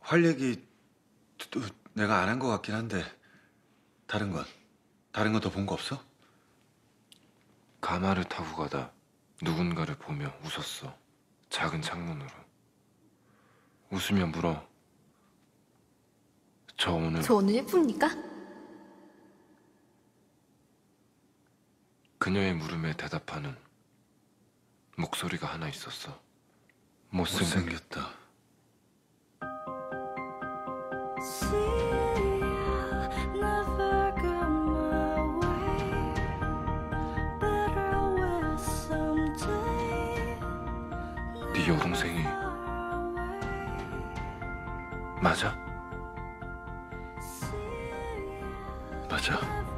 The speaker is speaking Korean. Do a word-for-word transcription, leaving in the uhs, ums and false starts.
할 얘기 또 내가 안 한 것 같긴 한데 다른 건? 다른 거 더 본 거 없어? 가마를 타고 가다 누군가를 보며 웃었어. 작은 창문으로. 웃으며 물어. 저 오늘 저 오늘 예쁩니까? 그녀의 물음에 대답하는 목소리가 하나 있었어. 못생겼... 못생겼다. 네 여동생이 맞아? 맞아.